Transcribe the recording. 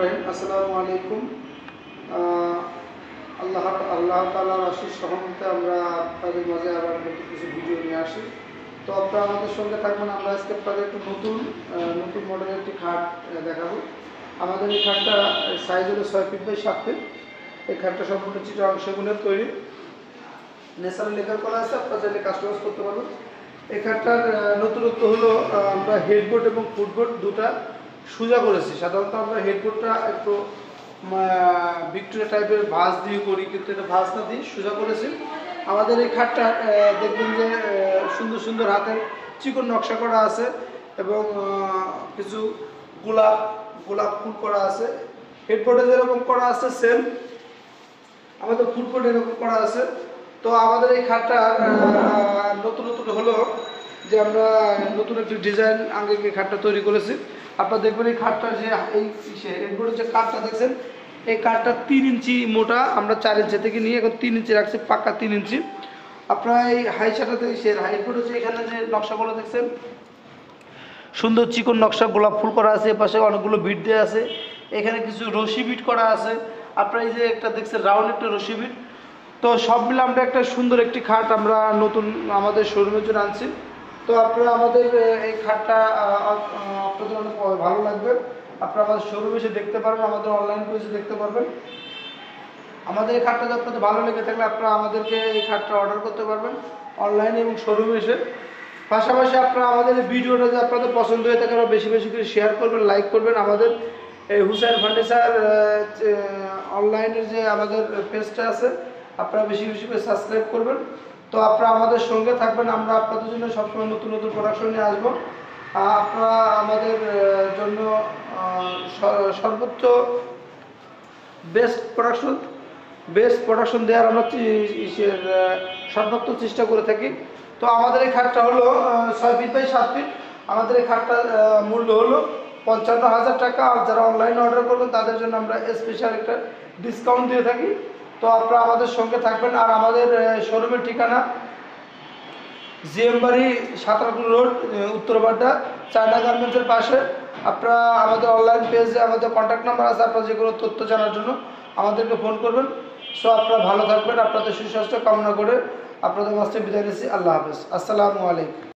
রহিম। আসসালামু আলাইকুম। আল্লাহ আল্লাহ তাআলার আশিস রহমতে আমরা আপনাদের মাঝে আবার নতুন কিছু ভিডিও নিয়ে আসি। তো আপনারা আমাদের সঙ্গে থাকবেন। আমরা আজকে আপনাদের একটু নতুন মডেলের একটি খাট দেখাবো। আমাদের এই খাটটা সাইজ হলো 6 ফিট বাই 7 ফিট। এই খাটটা সম্পূর্ণ চিটাগাং সেগুনের তৈরি, ন্যাচারাল লেকার করা আছে। আপনারা চাইলে কাস্টমাইজ করতে পারবেন। এই খাটটার নতুনত্ব হলো আমরা হেডবোর্ড এবং ফুটবোর্ড দুটা সোজা করেছি। সাধারণত আমরা হেডবোর্ডটা একটু ভিক্টোরিয়া টাইপের ভাঁজ দিয়ে করি, কিন্তু এটা ভাঁজ না দিয়ে সোজা করেছি। আমাদের এই খাটটা দেখবেন যে সুন্দর সুন্দর হাতের চিকন নকশা করা আছে এবং কিছু গোলাপ ফুল করা আছে। হেডবোর্ডে যেরকম করা আছে সেম আমাদের ফুটবোর্ডে এরকম করা আছে। তো আমাদের এই খাটটা নতুন হলো যে আমরা নতুন একটি ডিজাইন আঙ্গিকে খাটটা তৈরি করেছি। আপনারা দেখবেন এই খাটটা যে এই হেডবোর্ডের যে কাঠটা দেখছেন, এই কাঠটা 3 ইঞ্চি মোটা। আমরা 4 ইঞ্চি থেকে নিয়ে এখন 3 ইঞ্চি রাখছি, পাক্কা 3 ইঞ্চি। আপনারা এই হাইসাটাতে হেডবোর্ডের যে এখানে যে নকশাগুলো দেখছেন, সুন্দর চিকন নকশা গোলাপ ফুল করা আছে। এপাশে অনেকগুলো বিট দেওয়া আছে, এখানে কিছু রশি বিট করা আছে। আপনারা এই যে একটা দেখছেন রাউন্ড একটা রশি বিট। তো সব মিলে আমরা একটা সুন্দর একটি খাট আমরা নতুন আমাদের শোরুমের জন্য আনছি। তো আপনারা আমাদের এই খাটটা আপনাদের অনেক ভালো লাগবে। আপনারা আমাদের শোরুমে এসে দেখতে পারবেন, আমাদের অনলাইন পেজে দেখতে পারবেন। আমাদের এই খাটটা যদি আপনাদের ভালো লেগে থাকলে আপনারা আমাদেরকে এই খাটটা অর্ডার করতে পারবেন অনলাইনে এবং শোরুমে এসে। পাশাপাশি আপনারা আমাদের এই ভিডিওটা যদি আপনাদের পছন্দ হয়ে থাকে বেশি বেশি করে শেয়ার করবেন, লাইক করবেন। আমাদের এই হুসাইন ফার্নিচার অনলাইনের যে আমাদের পেজটা আছে আপনারা বেশি বেশি করে সাবস্ক্রাইব করবেন। তো আপনারা আমাদের সঙ্গে থাকবেন, আমরা আপনাদের জন্য সবসময় নতুন নতুন প্রোডাকশন নিয়ে আসবো। আপনারা আমাদের জন্য সর্বোচ্চ বেস্ট প্রোডাকশন দেওয়ার আমরা সর্বোচ্চ চেষ্টা করে থাকি। তো আমাদের এই খাটটা হলো 6 ফিট বাই 7 ফিট। আমাদের এই খাটটার মূল্য হলো 55,000 টাকা। আর যারা অনলাইনে অর্ডার করবেন তাদের জন্য আমরা স্পেশাল একটা ডিসকাউন্ট দিয়ে থাকি। তো আপনারা আমাদের সঙ্গে থাকবেন। আর আমাদের শোরুমের ঠিকানা জিএম বাড়ি, সাঁতরাপুর রোড, উত্তরবাড্ডা, চায়না গার্মেন্টসের পাশে। আপনারা আমাদের অনলাইন পেজে আমাদের কন্ট্যাক্ট নাম্বার আছে, আপনারা যে কোনো তথ্য জানার জন্য আমাদেরকে ফোন করবেন। সো আপনারা ভালো থাকবেন, আপনাদের সুস্বাস্থ্য কামনা করে আপনাদের মাঝে বিদায় নিচ্ছি। আল্লাহ হাফেজ। আসসালামু আলাইকুম।